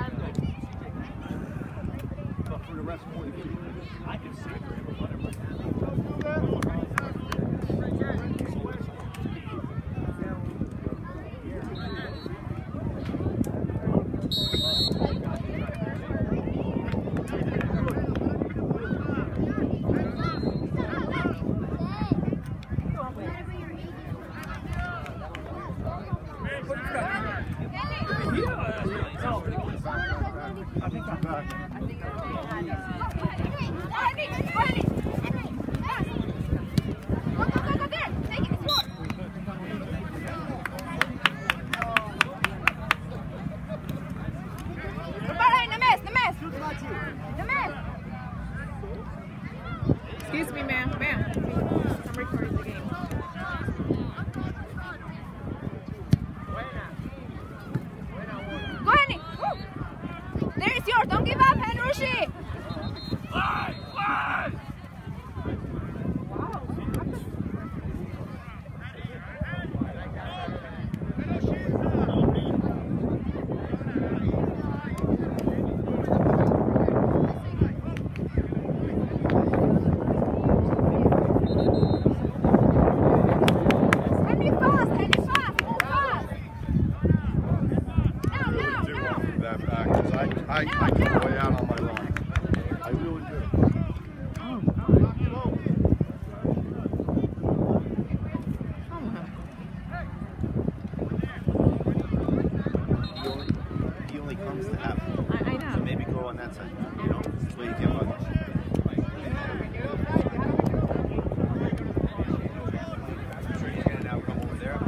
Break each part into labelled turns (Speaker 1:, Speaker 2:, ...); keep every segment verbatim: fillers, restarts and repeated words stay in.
Speaker 1: But for the rest of the game, I can see it.
Speaker 2: Excuse me, ma'am. Ma'am. I'm recording the game.
Speaker 3: Go, Henry. There is yours. Don't give up, Henry.
Speaker 1: Fly! Fly!
Speaker 4: I, I can go out on my line. I really do. He only, he only comes to have fun.
Speaker 2: I, I know.
Speaker 4: So maybe go on that side. You know, this way you get lucky. Sure you can now come over there.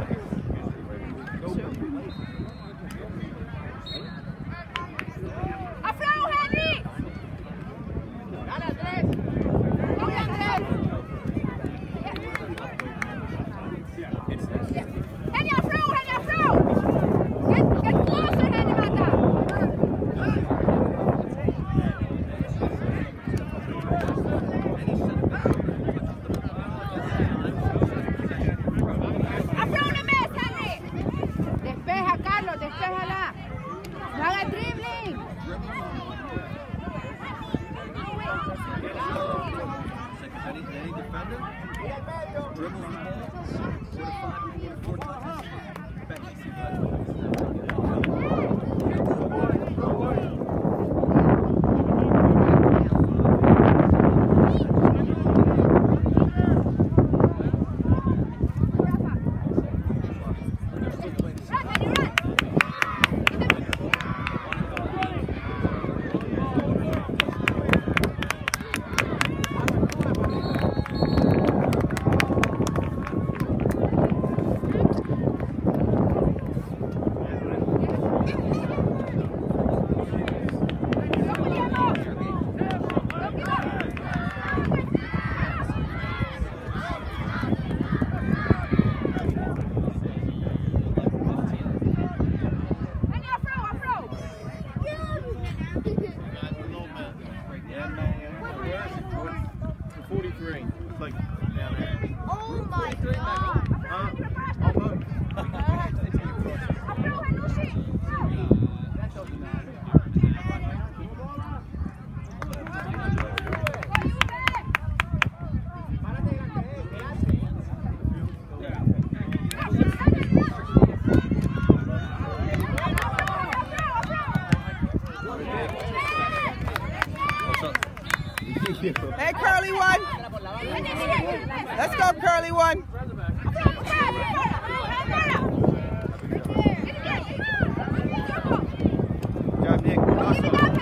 Speaker 2: Hey, Curly one. Let's go, Curly one.
Speaker 4: Good job, Nick. Awesome.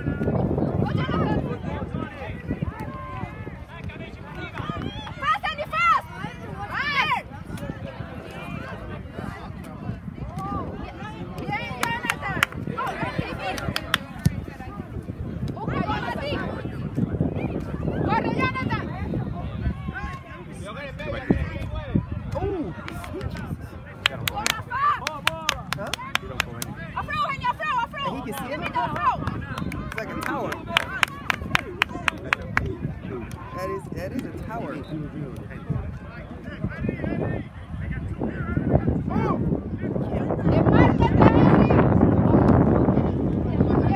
Speaker 2: That is, that is a tower.
Speaker 3: Oh!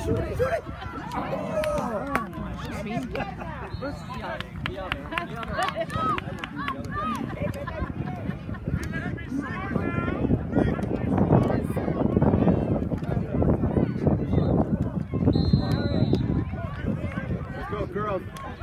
Speaker 1: shoot it, shoot it. Let's go, girls.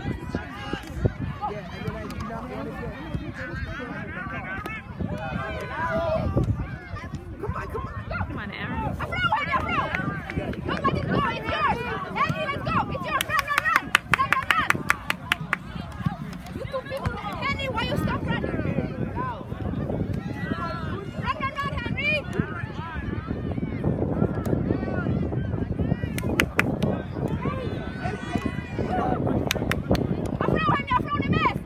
Speaker 1: Come on, come on.
Speaker 2: Come on, Aaron.
Speaker 3: Afro, Henry, Afro. Nobody's go. It's yours. Henry, let's go. It's yours. Run, run, run. Run, run, run. You two people. Henry, why you stop running? Run, run, run, Henry. Afro, Henry, Afro, the best.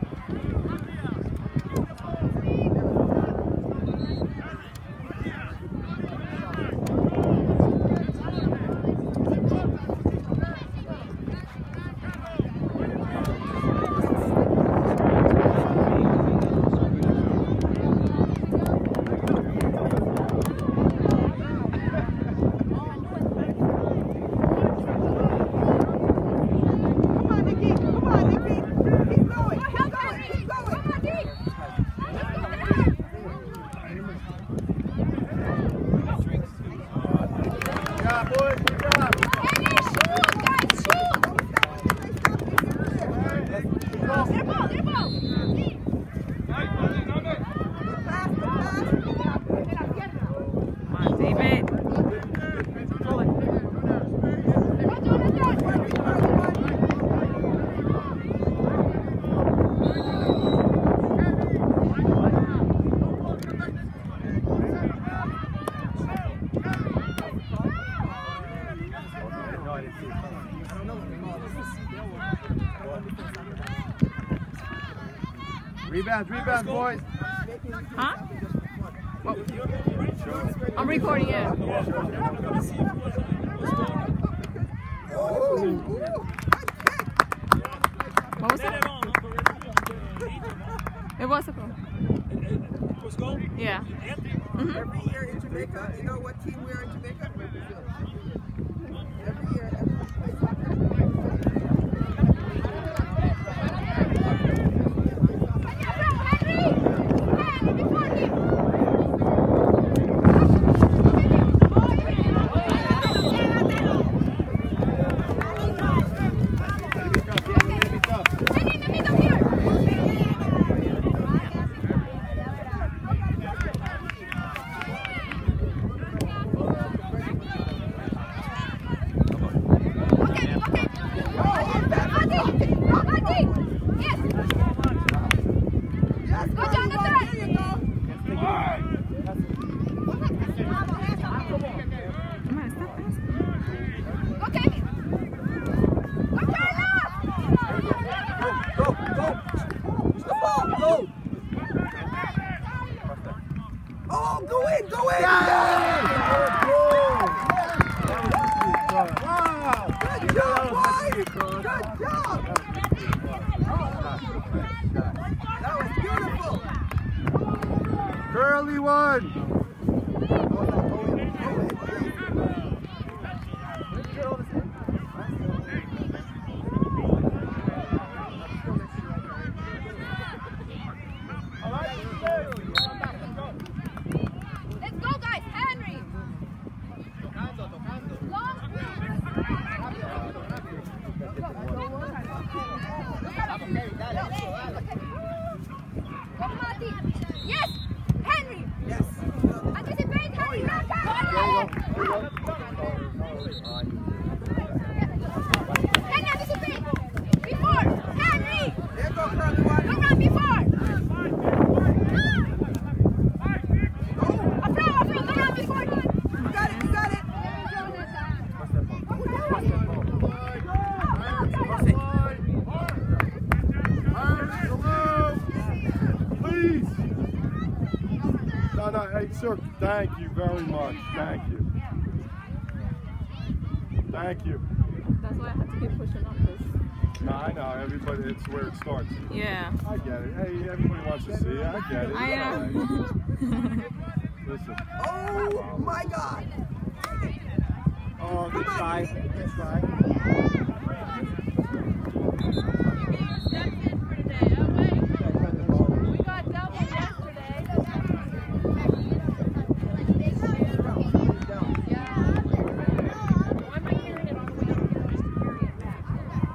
Speaker 1: Rebounds, rebounds, boys.
Speaker 2: Huh? Well, I'm recording it. What was that? It was a goal. Yeah. Mm-hmm.
Speaker 5: Every year in Jamaica, you know what team we are in Jamaica? Every year, everybody plays soccer.
Speaker 1: Oh, go in, go in!
Speaker 5: Yeah!
Speaker 1: Wow!
Speaker 5: Good job, boys! Good job! That was beautiful!
Speaker 1: Curly one!
Speaker 3: Yes! Henry!
Speaker 5: Yes!
Speaker 3: Anticipate, Henry! Henry, anticipate! Before! Henry!
Speaker 5: There go, Curly one!
Speaker 3: Go run before! Afro, Afro, go run before!
Speaker 5: You got it, you got it!
Speaker 1: Please! No, no, hey, sir, thank you very much. Thank you. Thank you.
Speaker 2: That's why I had to keep pushing on this.
Speaker 1: No, I know, everybody, it's where it starts.
Speaker 2: Yeah.
Speaker 1: I get it. Hey, everybody wants to see it. I get it.
Speaker 2: I am.
Speaker 1: Listen.
Speaker 5: Oh my God!
Speaker 4: Oh, good try. Good try.
Speaker 3: We got double yesterday. Why am I hearing it all the way up here just to carry it back?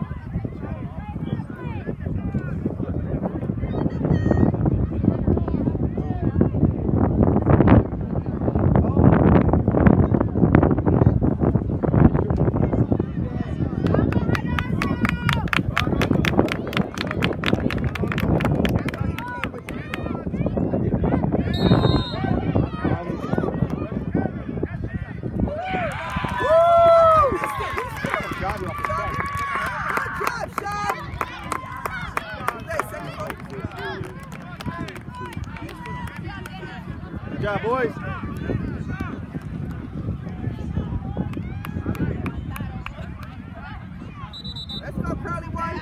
Speaker 1: Good job, boys.
Speaker 5: Let's go, Crowley White.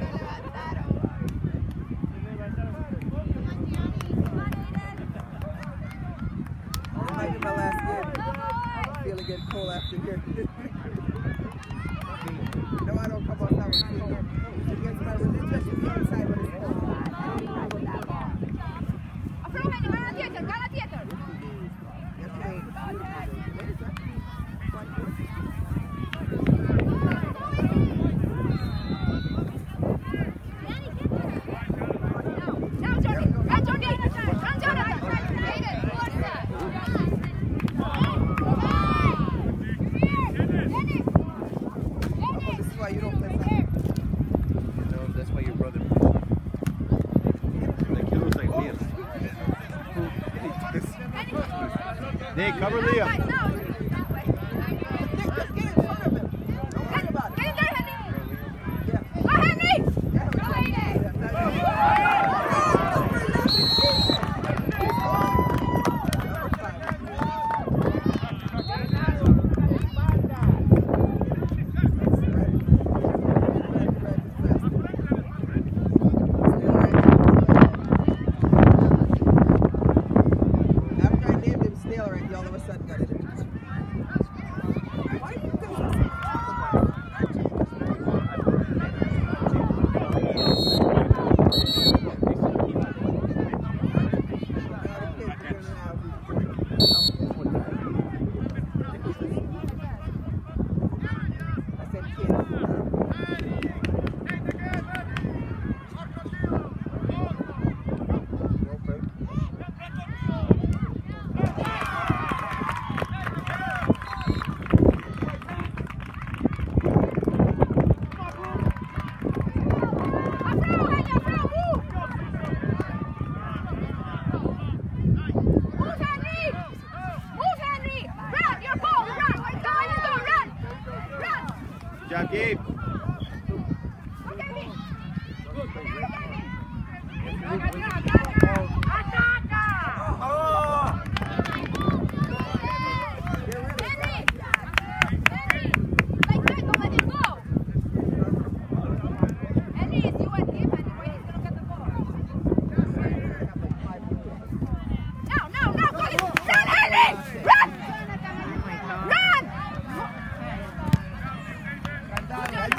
Speaker 5: This might be my last game. I'm feeling getting cold after here. No, I don't come outside with you. It's against my religion to be outside when it's cold.
Speaker 3: Afro, gana theater, gana theater. Now, Jordan, run, Jordan, run, Jonathan.
Speaker 5: This is why you don't play soccer.
Speaker 4: You know, that's why your brother. Like he looks like Liam.
Speaker 1: Nick, cover Liam.
Speaker 5: Nick, just get in front of him. Don't worry about it.
Speaker 3: Get in there, Henry.
Speaker 5: Yeah.
Speaker 3: Go, Henry.
Speaker 5: Yeah.
Speaker 3: Go, Henry.
Speaker 5: After I named him Snail right, he all of a sudden got it. Why do you guys I said kids.
Speaker 3: Afro, Henry, Afro, move. Move, Henry. Move, Henry. Run, your ball, run. Go in and go, run. Run.
Speaker 1: Good job, Gabe.
Speaker 3: Okay, me. Ataca!
Speaker 1: Oh!
Speaker 3: Henry! Henry! Like that, don't let him go! Henry, it's you and him, and where he's gonna get the ball. Now, now, now, go! Run, Henry! Run! Run!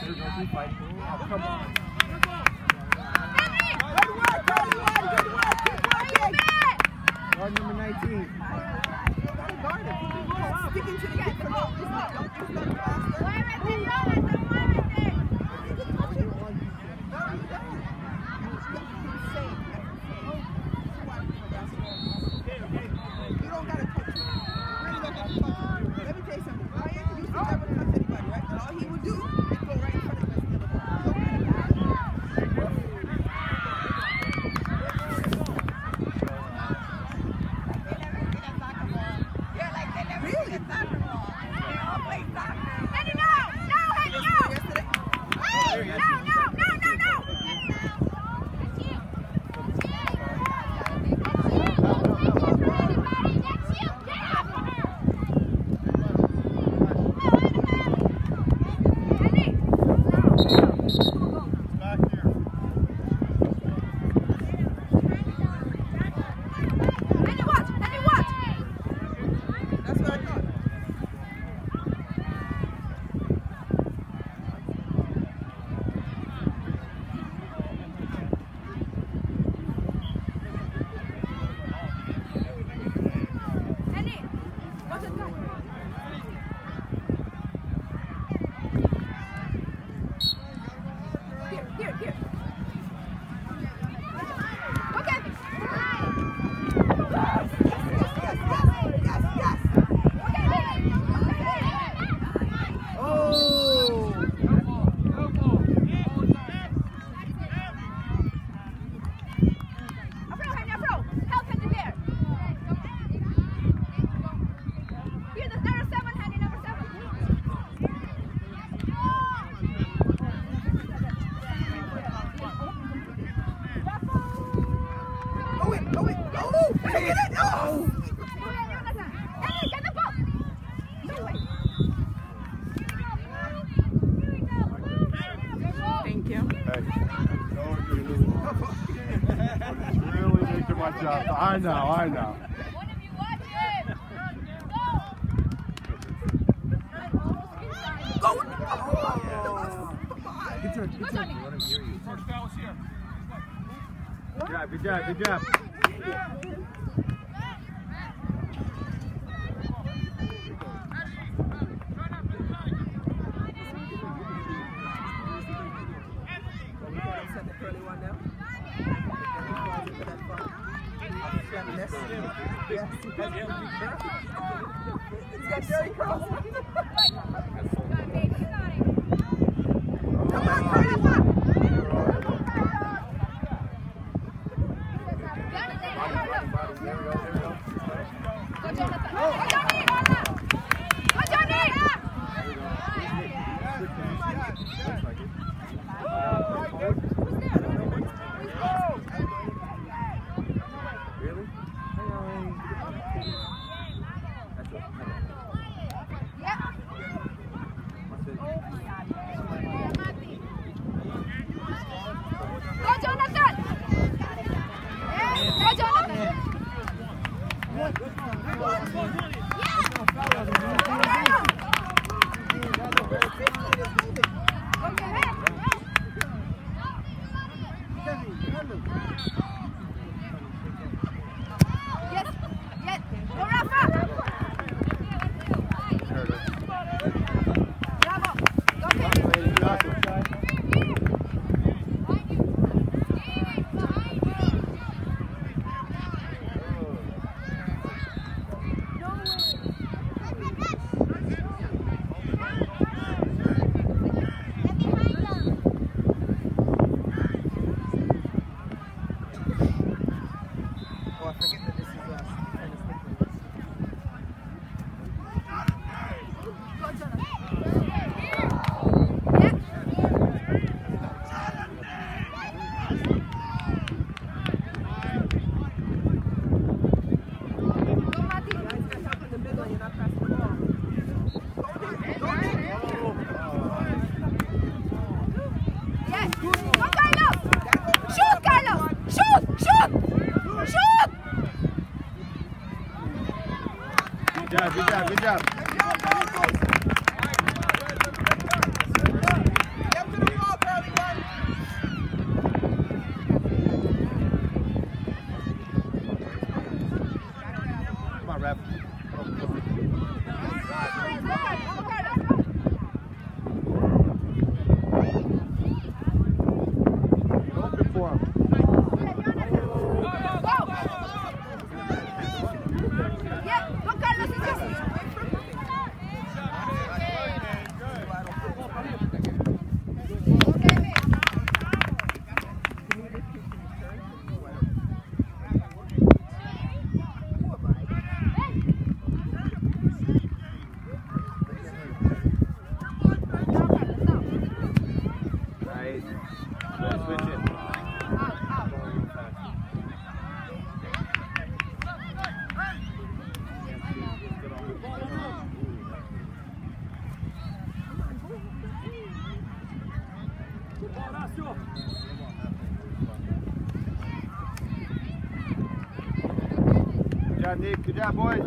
Speaker 1: Oh, come on.
Speaker 5: Good work, Carly. Good work. Keep working. Guard number nineteen. You gotta guard it. Sticking to the kid. Come on. It's not, don't, it's not faster.
Speaker 3: Muévete, Jonathan, muévete.
Speaker 5: You can touch it. No, you don't. You safe. You don't gotta touch it. You really don't gotta touch it. Let me tell you something. Ryan used to never touch anybody, right? And all he would do is go right in front of the rest of the ball. Don't let him touch it.
Speaker 1: I know, I know.
Speaker 3: One of you watch it. Go.
Speaker 5: Go! Oh. Good turn, good turn.
Speaker 4: First foul is here.
Speaker 1: Good job, good job, good job.
Speaker 5: Yes. He's got Jerry Cross. Come on, Carla.
Speaker 3: Go, Jonathan. Go, Johnny. Go, Johnny.
Speaker 1: Good job, good job, good job.
Speaker 5: Yep.
Speaker 1: job, Nick. Good job, boys.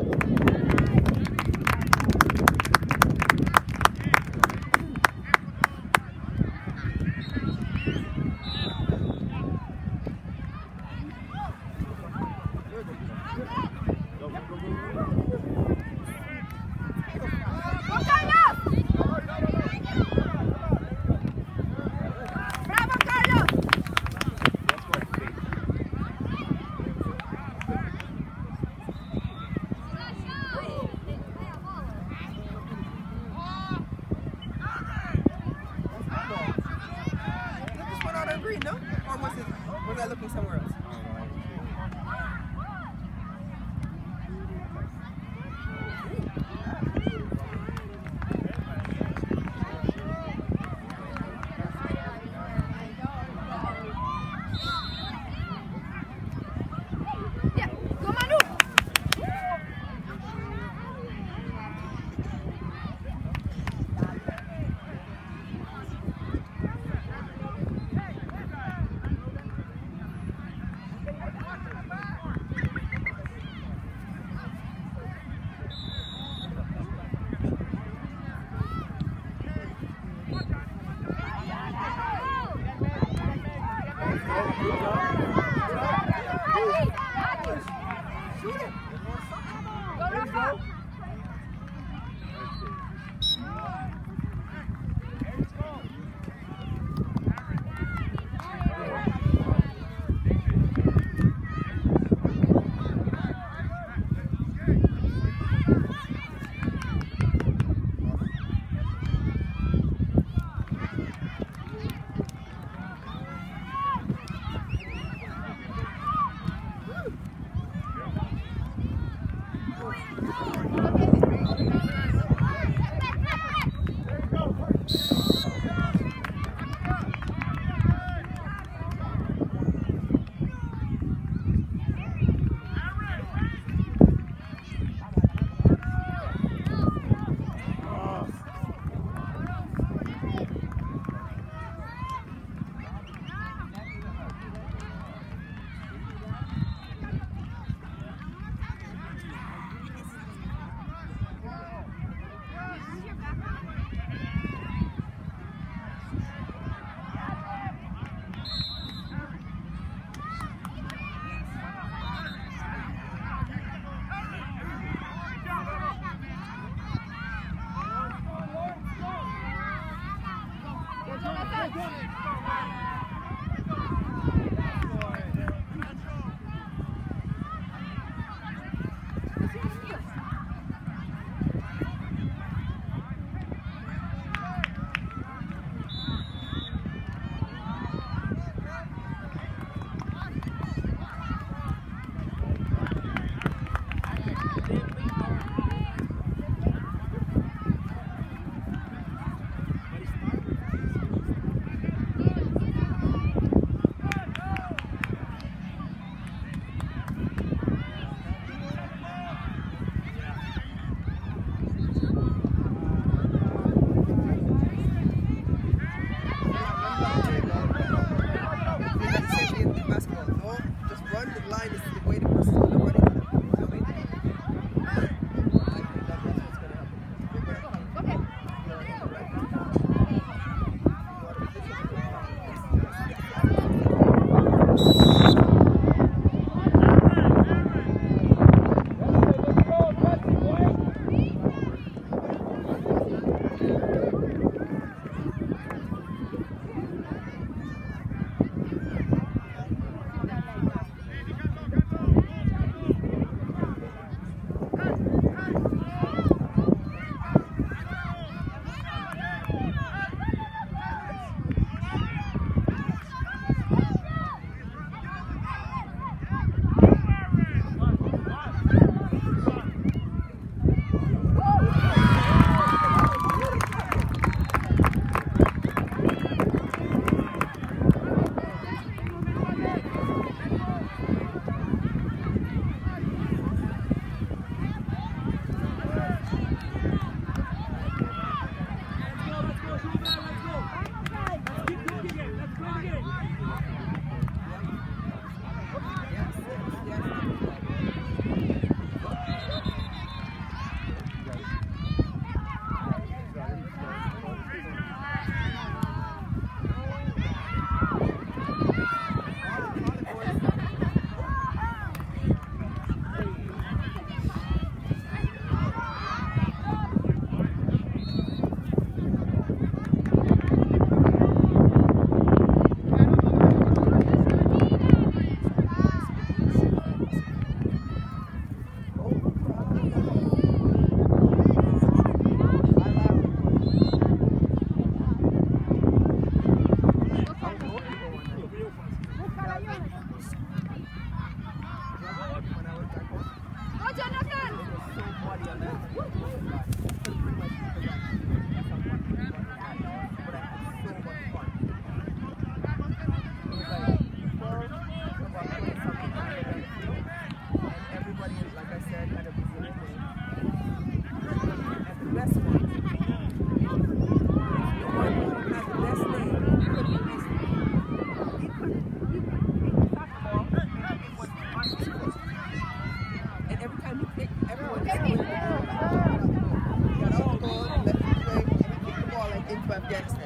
Speaker 5: for Afghanistan.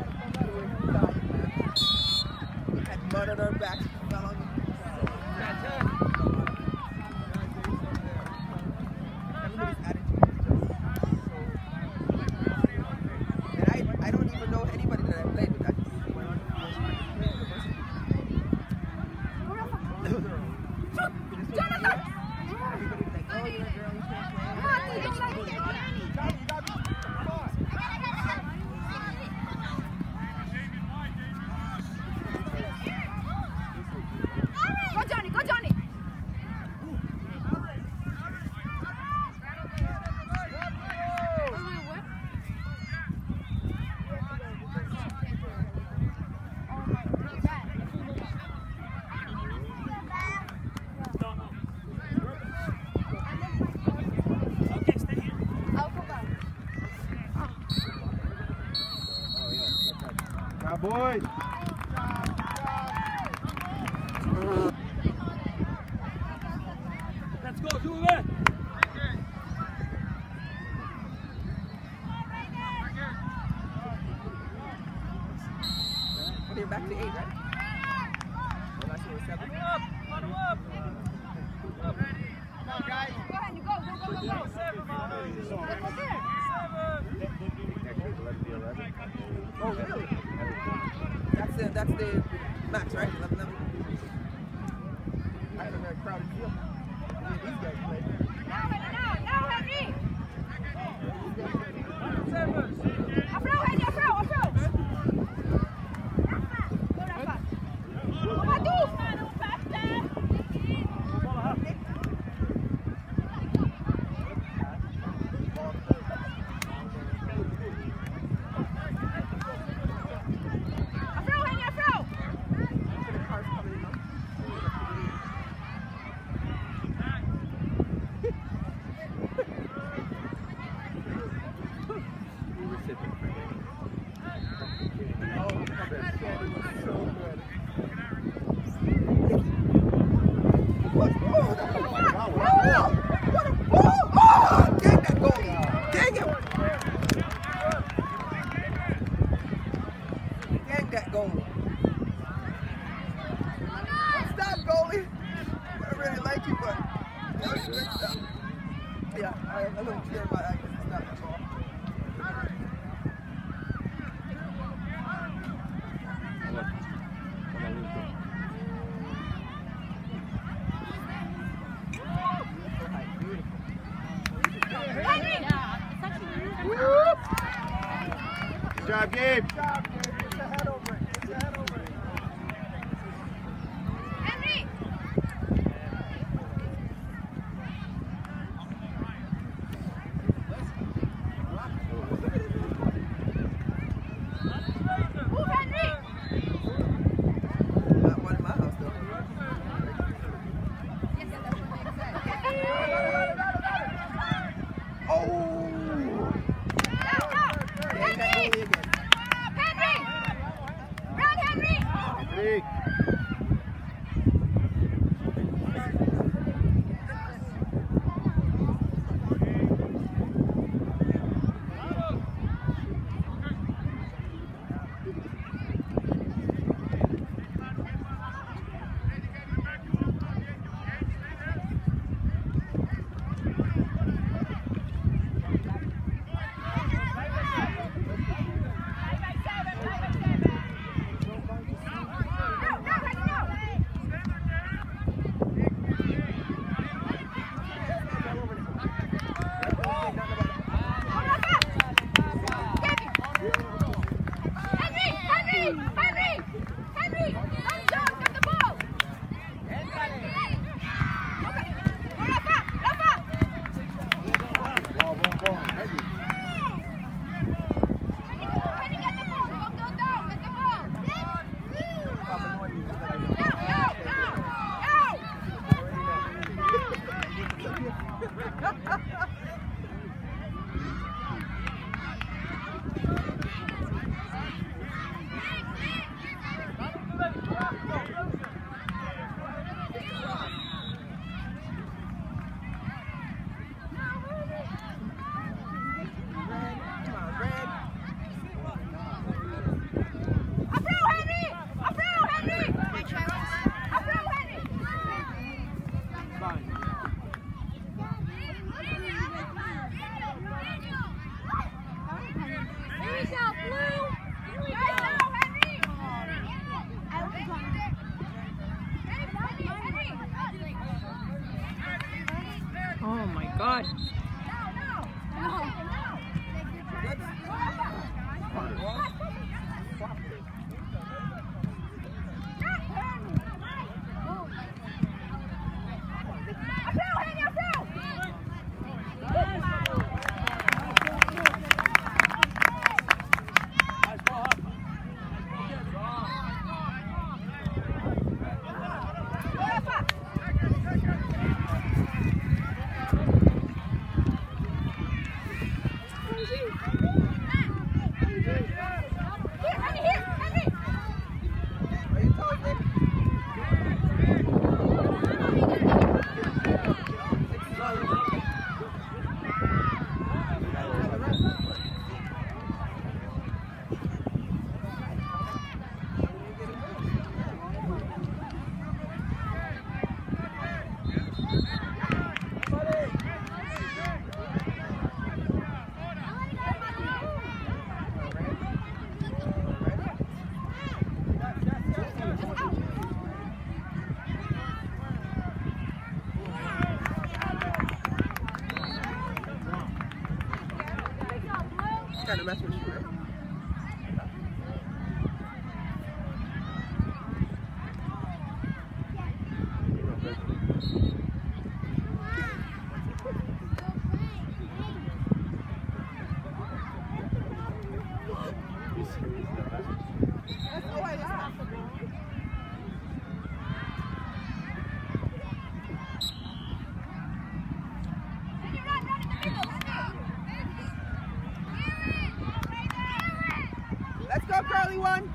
Speaker 5: We had mud on our backs. We fell on the everybody's attitude is just so. And I, I don't even know anybody that I played with. I just
Speaker 3: Jonathan!
Speaker 5: everybody's like, oh, you're a girl, you can't play.
Speaker 3: Come on, Jonathan! Go Johnny, go Johnny!
Speaker 1: Cowboy.
Speaker 6: Let's go, do it!
Speaker 5: Well, you're back to eight, right? Well, last year was seven.
Speaker 6: Up, up, up!
Speaker 3: Go ahead, you go, go, go, go, go!
Speaker 6: Seven, man!
Speaker 3: Go there!
Speaker 5: Oh, really? That's the, that's the max, right? eleven eleven. I had a very crowded field. I mean, these guys played.
Speaker 3: Now, now, now, Henry!
Speaker 6: Seven!
Speaker 3: Afro, Henry, Afro, Afro! Go, Rafa! Come on, do! Afro, Henry, Afro!
Speaker 5: The car's coming up. Oh, that candy was so good. What? Oh, that was wow, wow. What a ball! Oh, dang that goalie! Dang it! Dang that goalie! Stop, goalie! I really like you, but that was great stuff. Yeah, I am a little sure about that because it's not that ball.
Speaker 1: Good job, Gabe.
Speaker 3: Henry! Move, Henry!
Speaker 5: Not one in my house, though. Oh!
Speaker 3: Now, now!
Speaker 5: Dang that
Speaker 3: Henry!
Speaker 5: goalie again.
Speaker 3: Henry! Run, Henry!
Speaker 1: Three.
Speaker 2: Oh my God.
Speaker 5: Kind of mess with you, right? Let's go, I laugh. Let's go, Curly one.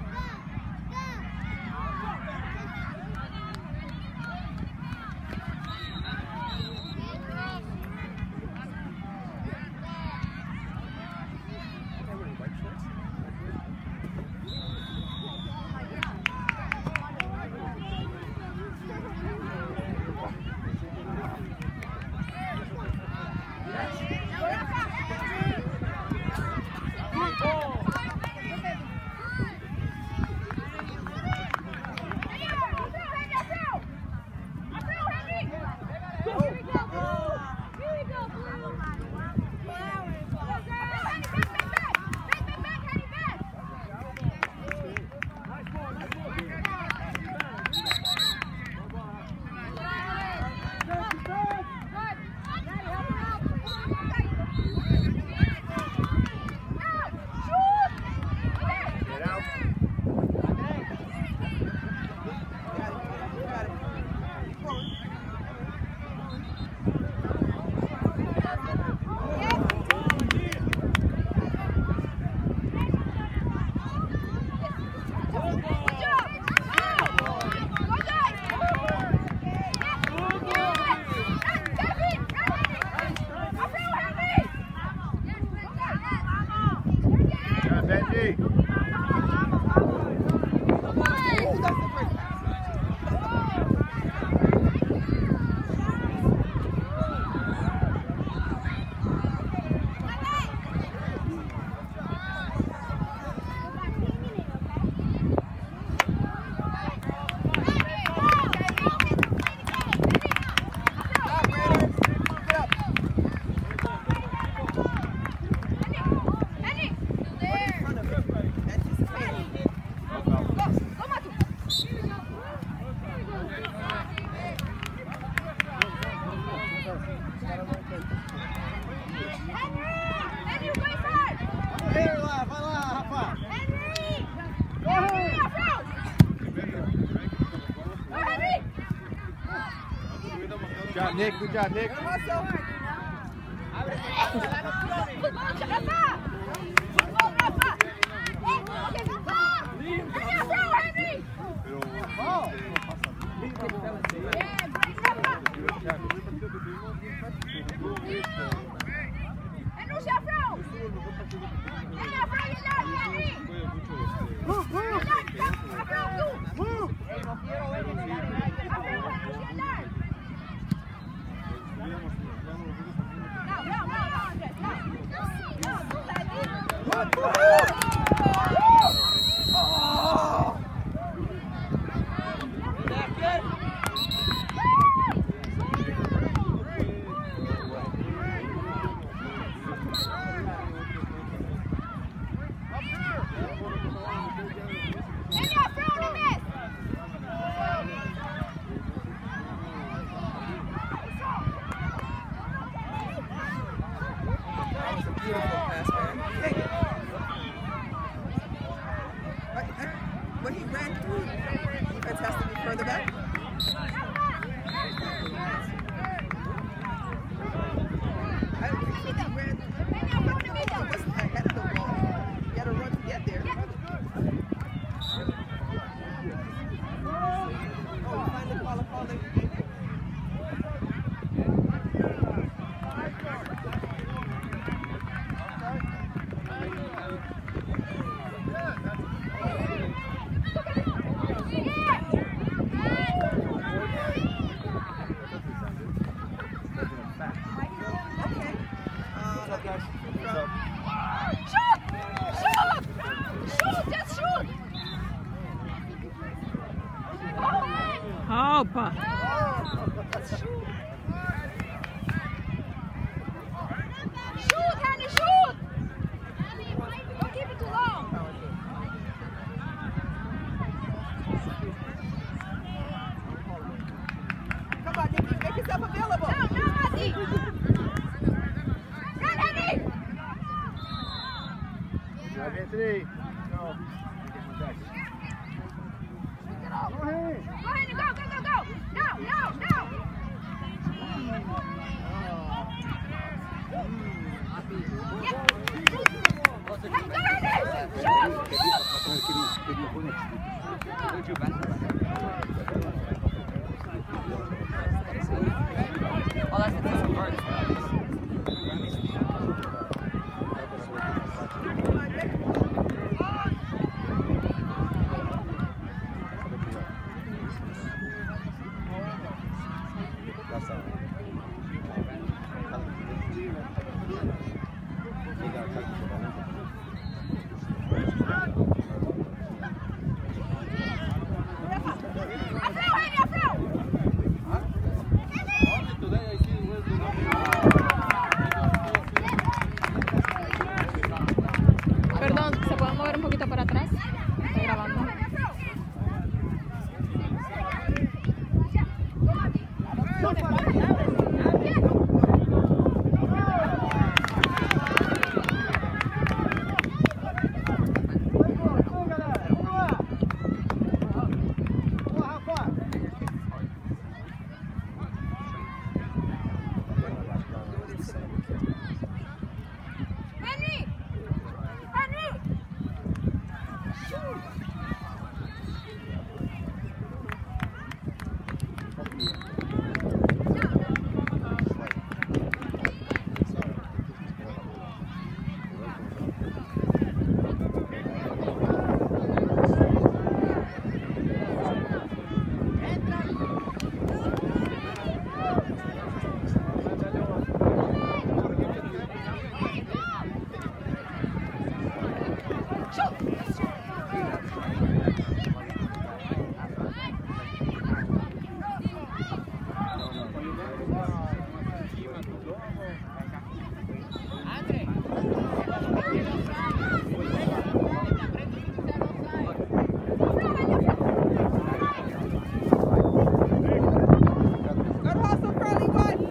Speaker 1: Good job, Nick. Good job, Nick.
Speaker 3: Woo!
Speaker 2: Opa!
Speaker 3: Shoot, Henry, shoot! Don't keep it too long.
Speaker 5: Come on, Nikki, make yourself available.
Speaker 3: Now, now, Ozzy. Run, Henry!
Speaker 1: Anthony. No.
Speaker 3: Go, Henry, go, go, go, go! Now, now, now! Yeah. Hey, go, Henry! Shoot!
Speaker 4: Oh, that's the first part.
Speaker 2: Perdón, ¿se pueden mover un poquito para atrás? Estoy grabando.
Speaker 3: Henry! Henry! Shoot!
Speaker 5: Good hustle, Curly One.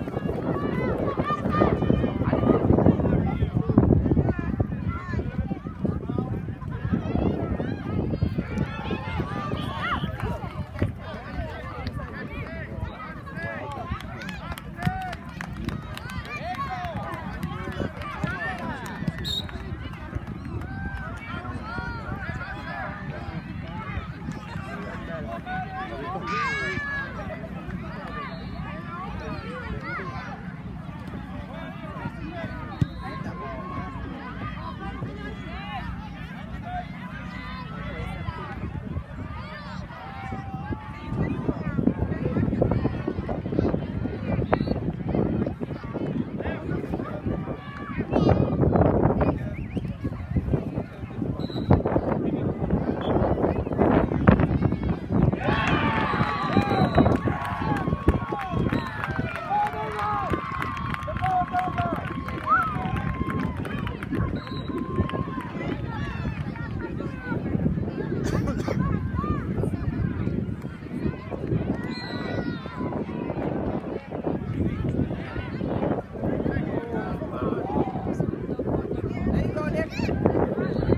Speaker 5: There you go, Nick.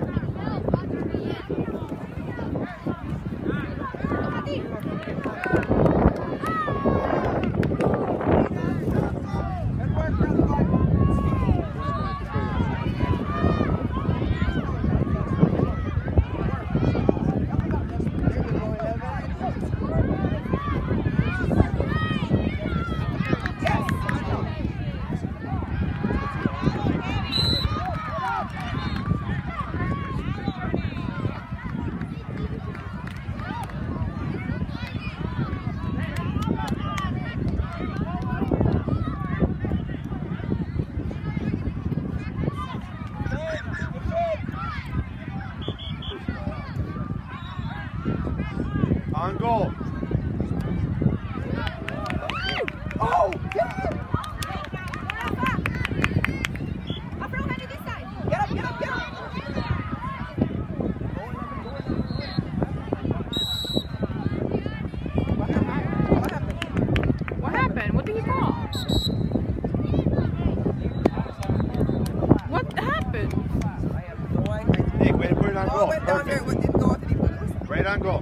Speaker 5: Good work, Curly
Speaker 1: On goal. on
Speaker 5: Ball
Speaker 1: goal.
Speaker 5: went down there,
Speaker 1: Perfect.
Speaker 5: it didn't go out to the police.
Speaker 1: Right on goal.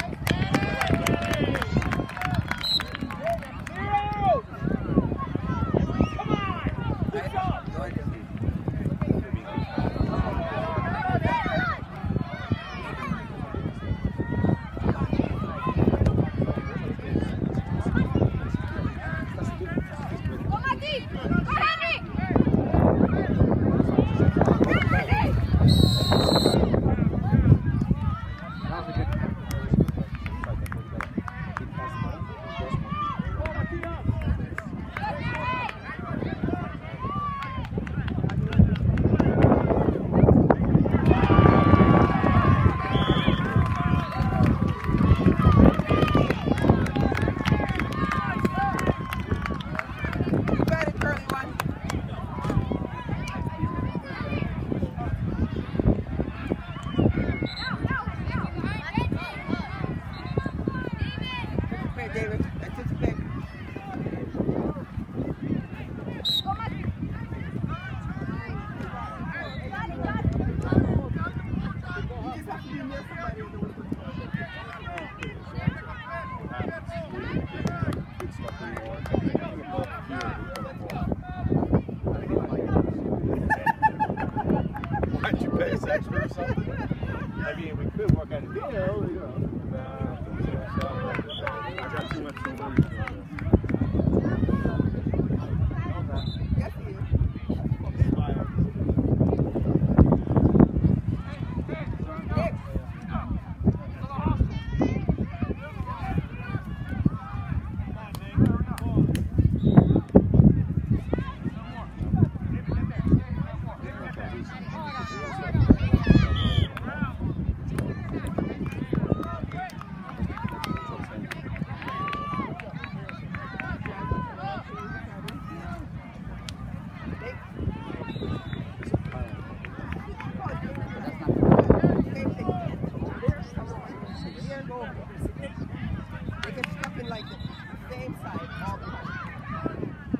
Speaker 3: Go, Mati! Go, Henry!
Speaker 5: You got it, Curly one. Anticipate, David. Anticipate. You just have to be near somebody with the whistle.
Speaker 1: Why'd you pay us extra or something? I mean, we could work on a deal, you know. I got too much to worry about.
Speaker 5: Yes, he is. Nick. They get stuck in like the same side all the time.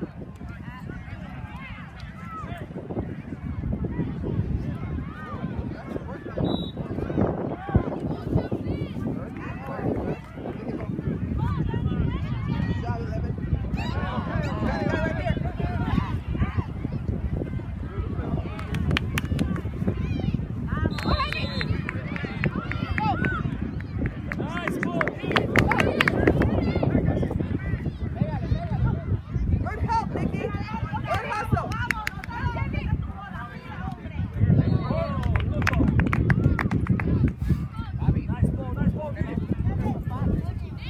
Speaker 5: Job eleven. Got it right there.
Speaker 3: Go, Henry! Go!
Speaker 6: Nice ball.
Speaker 5: Good help, Nikki. Good hustle.
Speaker 6: Nice ball, nice ball, Nicky.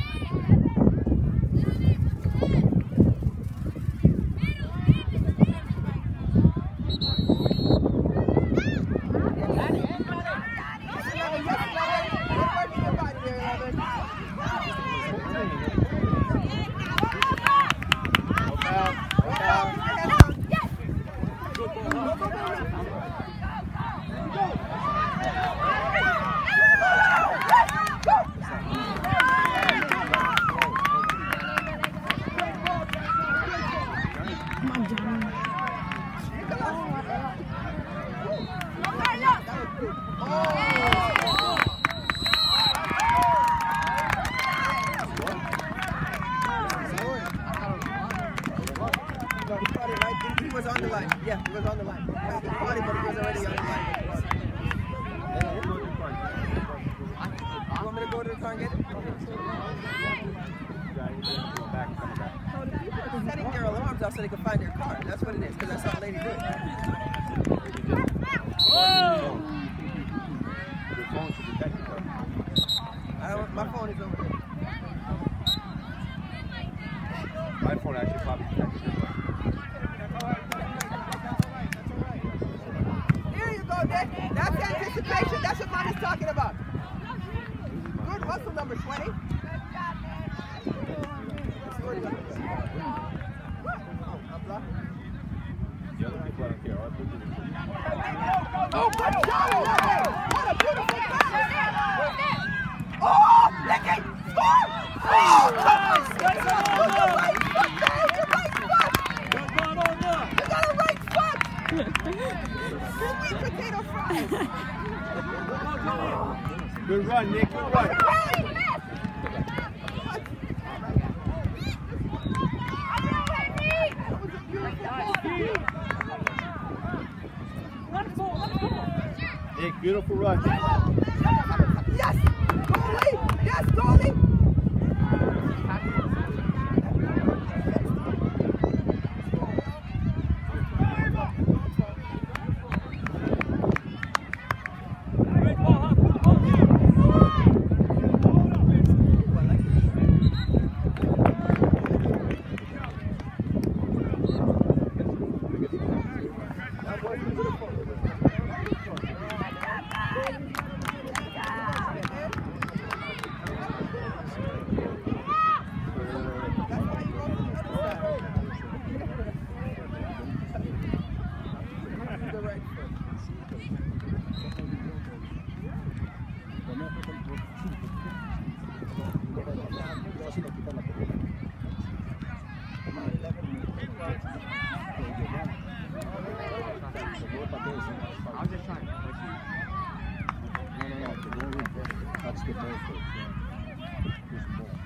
Speaker 5: Eleven, yes, eleven. Good work in your body there, eleven.
Speaker 1: No foul, no
Speaker 5: Good
Speaker 1: foul.
Speaker 5: help. Keep your head down.
Speaker 3: Yes!
Speaker 5: Go, go, go, go, go. He was on the line. Yeah, he was on the line. He caught him, but he was already on the line. You want me to go to the car and get it? So the people are setting their alarms off so they can find their car. That's what it is, because I saw a lady do it.
Speaker 6: Whoa!
Speaker 1: Your phone should be technical.
Speaker 5: I don't, my phone is over there.
Speaker 1: My phone actually probably protected your phone.
Speaker 5: Here you go, Nick. That's anticipation. That's what Mommy's talking about. Good hustle, number twenty.
Speaker 1: The other people I don't care. Our people are-
Speaker 5: Oh, good shot, eleven. What a beautiful pass. Oh, Nicky, score! Oh,
Speaker 6: Nice, nice
Speaker 5: Use
Speaker 6: on
Speaker 5: the
Speaker 6: there.
Speaker 5: right foot, man. Your right foot.
Speaker 6: Good run on there.
Speaker 5: You got a right foot. Sweet potato fries.
Speaker 6: Good luck,
Speaker 1: Good run, Nick. Good run. Nick, beautiful run.
Speaker 5: Yes! Goalie! Yes, goalie!
Speaker 6: Great ball, huh? Good ball, team.
Speaker 4: I'm just trying to push you. No, no, no. The ball is there. Touch the ball first. Yeah. Push the ball.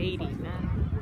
Speaker 2: eighty, man.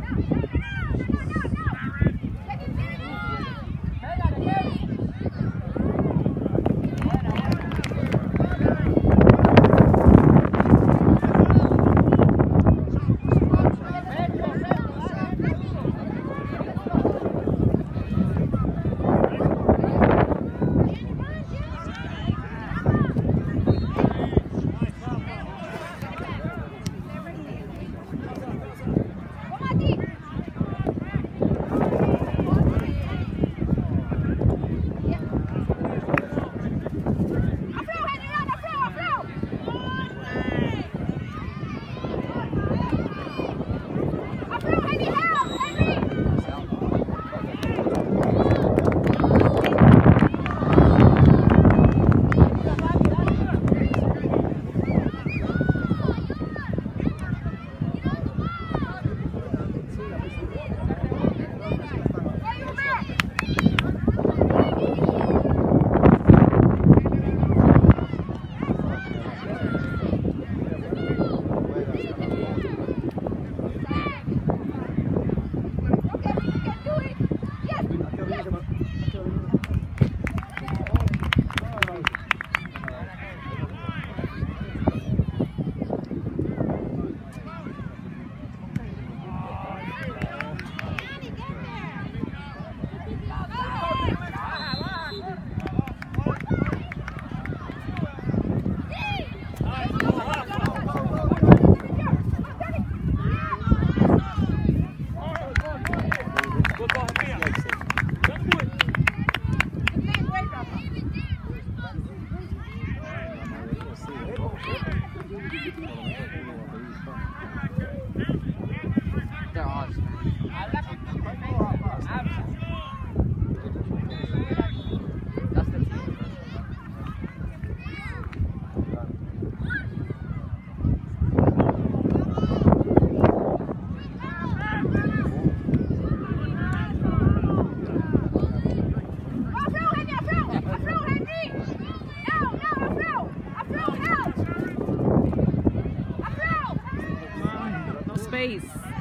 Speaker 2: Space.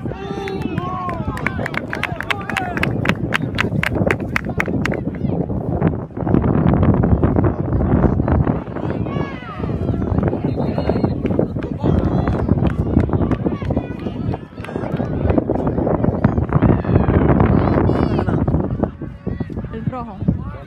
Speaker 2: El rojo.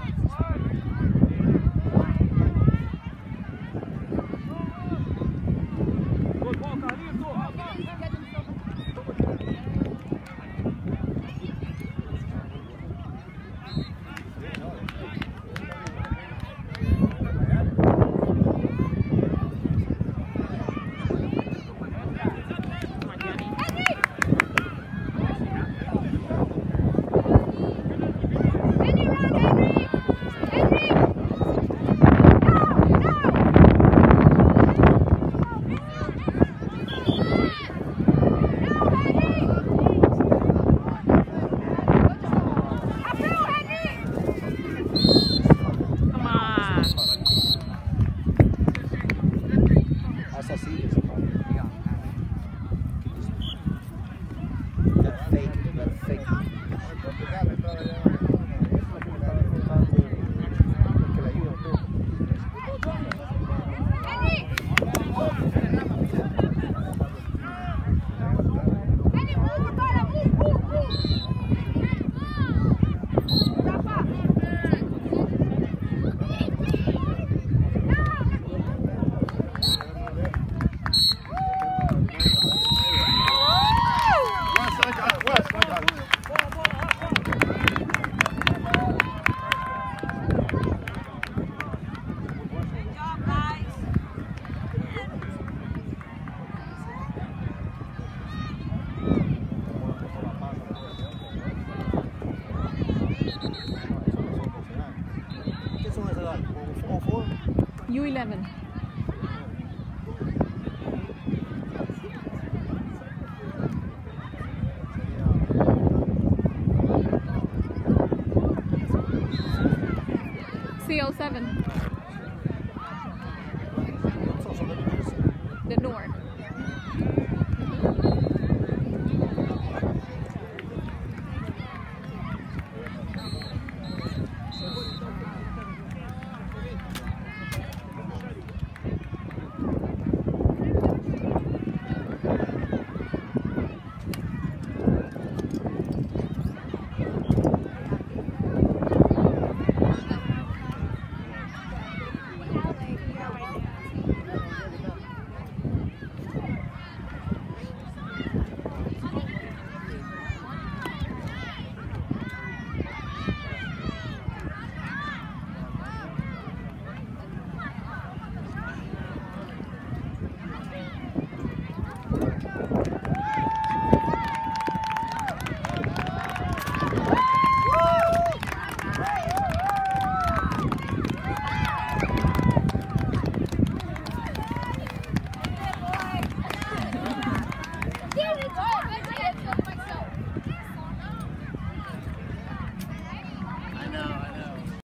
Speaker 2: U eleven. C L seven. The north.
Speaker 1: Thank you.